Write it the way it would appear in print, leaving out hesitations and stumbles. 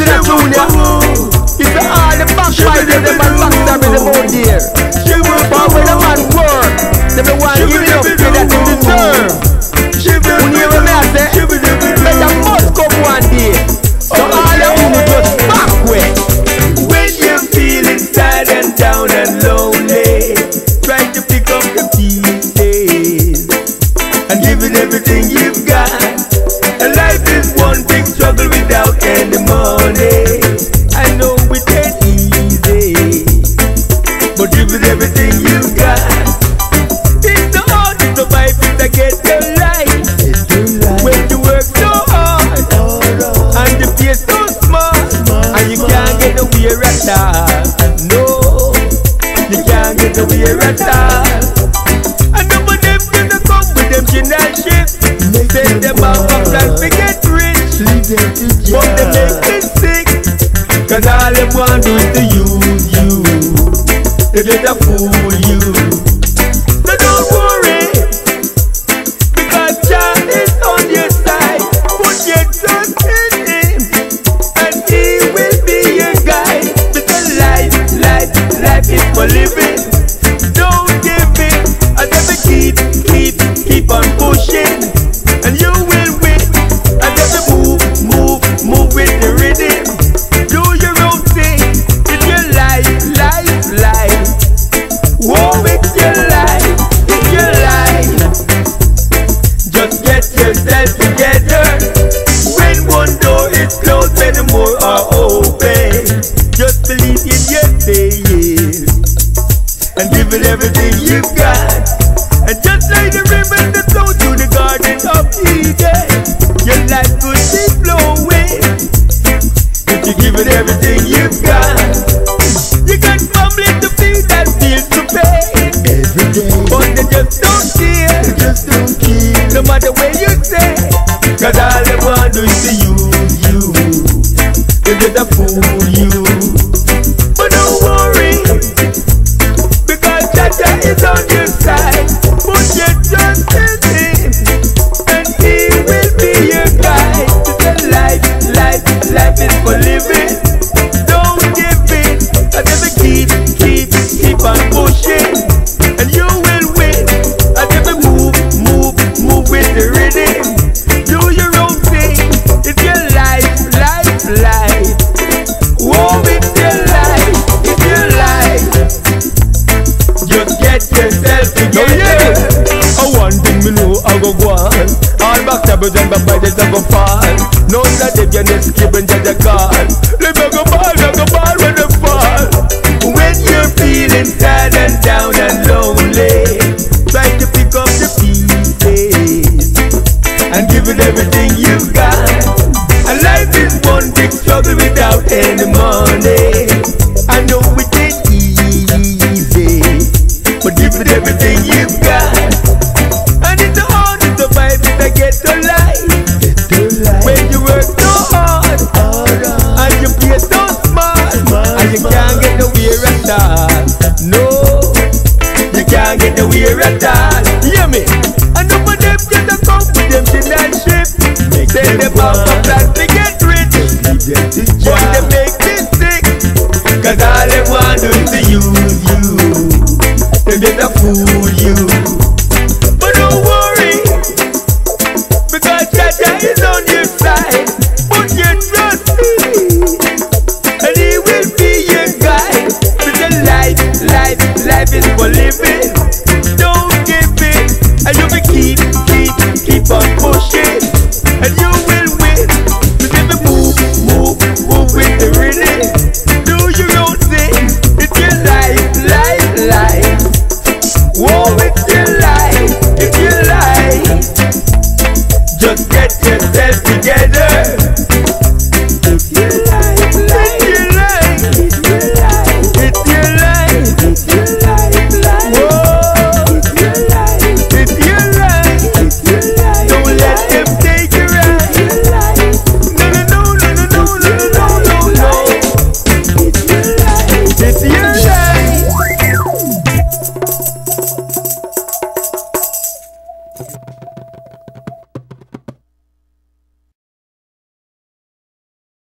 listen to Junior. It's all the backfire them and backstab them out there. But when a man work, them the one give it up to that he deserve. When you hear me I say, better must come one day. So all of you just backward. When you're feeling sad and down and lonely, try to pick up the pieces and give it everything you've got. And life is one big struggle without any money. I know it ain't easy, but give it everything you've got. It's the hard to survive to get your life. When you work so hard and the pay so small, and you can't get nowhere at all. No, you can't get nowhere at all. And some of them gonna come with them general send them out of life to get rich, but they make me sick, cause all they want to do is to use you, they get a fool you. So don't worry, because Jah is on your side. Put your trust in Him, and He will be your guide. Because life is for living. Don't give in, and never keep on pushing. And you will win. And just move with the rhythm. Do your own thing. It's your life. Whoa, it's your life. It's your life. Just get yourself together. When one door is closed, many more are open. Just believe in your faith and give it everything you've got. And just like the river that flows through the garden of Eden, your life could be flowing if you give it everything you've got. You got family to feed and bills to pay every day, but they just don't care. No matter where you say, cause all they want to do is to use you. They just a fool you. But don't worry, because Jah is on your side. Put your trust in Him, and He will be your guide. It's a life is for living. Don't give in, and never keep on pushing, and you will win. And never move with the rhythm. Do your own thing. It's your life. Whoa, it's your life. Just get yourself together. One thing me know I go on. All backstabbers and backbiters I go fall. None of them can escape and judge a call. Let me go ball when they fall. When you're feeling sad and down and lonely, try to pick up the pieces and give it everything you've got. And life is one big struggle without any money. I know it ain't easy, but give it everything you've got. And it's the hardest to survive to get to life. When you work so hard and you pay so smart, and you can't get nowhere at all. No, you can't get nowhere at all. Hear me? And some of them just come with them general ship. Send them out of plan to get rich, but they make me sick, cause all they want to do is to use you. They get a fool you. But don't worry, because Jah is on your side. Put your trust in Him, and He will be your guide. Because life is for living. Don't give in, and you will keep on pushing, and you will win. Because if you move with the rhythm. Do your own thing. It's your life. Whoa, it's your life. Just get yourself together. It's your life. It's your life. It's your life. Whoa, it's your life. Don't let them take you right. No. It's your life.